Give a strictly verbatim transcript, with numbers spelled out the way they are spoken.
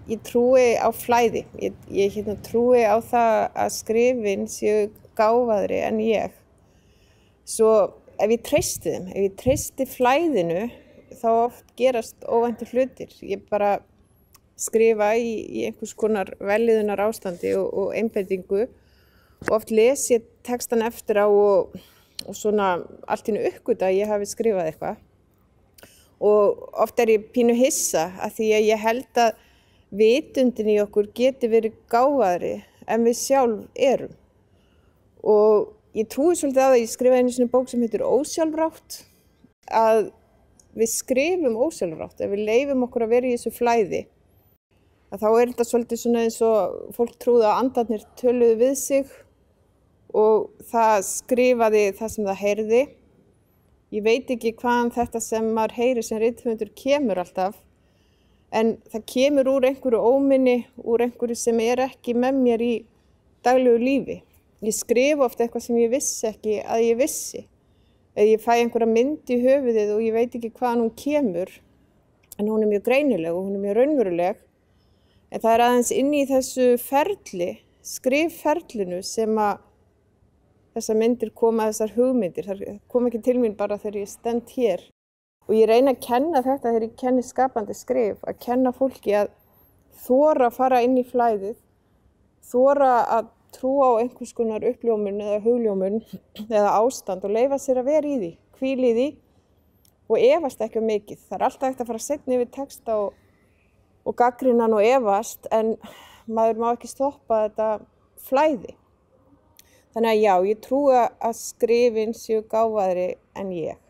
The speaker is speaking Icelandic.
ég trúi á flæði. Ég, ég hérna, trúi á það að skrifin séu gáfaðri en ég. Svo ef ég treysti þeim, ef ég treysti flæðinu, þá oft gerast óvæntir hlutir. Ég bara skrifa í, í einhvers konar vellíðunar ástandi og, og einbeitingu og oft les ég textan eftir á og, og svona allt í einu uppgöta að ég hafi skrifað eitthvað. Og oft er ég pínu hissa að því að ég held að vitundin í okkur geti verið gáfaðri en við sjálf erum. Og ég trúi svolítið á það, ég skrifaði einu sinni bók sem heitir Ósjálfrátt, að við skrifum ósjálfrátt, ef við leyfum okkur að vera í þessu flæði. Að þá er þetta svolítið svona eins og fólk trúði að andarnir töluðu við sig og það skrifaði það sem það heyrði. Ég veit ekki hvaðan þetta sem maður heyrir sem rithöfundur kemur alltaf, en það kemur úr einhverju óminni, úr einhverju sem er ekki með mér í daglegu lífi. Ég skrifa oft eitthvað sem ég vissi ekki að ég vissi. Eða ég fæ einhverja mynd í höfuðið og ég veit ekki hvaðan hún kemur, en hún er mjög greinileg og hún er mjög raunveruleg. En það er aðeins inn í þessu ferli, skrifferlinu sem að þessar myndir koma, þessar hugmyndir. Það kom ekki til mín bara þegar ég stend hér. Og ég reyna að kenna þetta þegar ég kenni skapandi skrif, að kenna fólki að þora að fara inn í flæðið, þora að trúa á einhvers konar uppljómun eða hugljómun eða ástand og leyfa sér að vera í því, hvíla í því og efast ekki um mikið. Það er alltaf hægt að fara seinna yfir texta og, og gagnrýna hann og efast, en maður má ekki stoppa þetta flæði. Þannig að já, ég trúi að skrifin séu gáfaðri en ég.